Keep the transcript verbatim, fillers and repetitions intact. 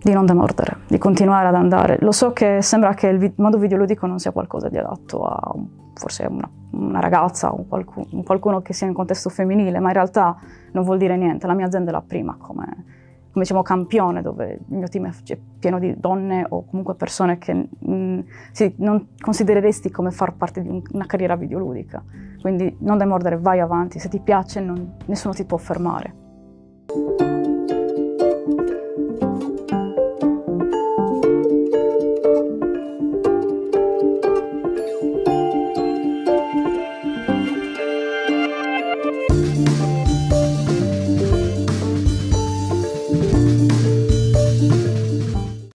di non demordere, di continuare ad andare. Lo so che sembra che il vi mondo videoludico non sia qualcosa di adatto a forse una, una ragazza o qualcuno, qualcuno che sia in contesto femminile, ma in realtà non vuol dire niente. La mia azienda è la prima come, come diciamo, campione, dove il mio team è pieno di donne o comunque persone che mh, sì, non considereresti come far parte di un, una carriera videoludica. Quindi non demordere, vai avanti, se ti piace non, nessuno ti può fermare.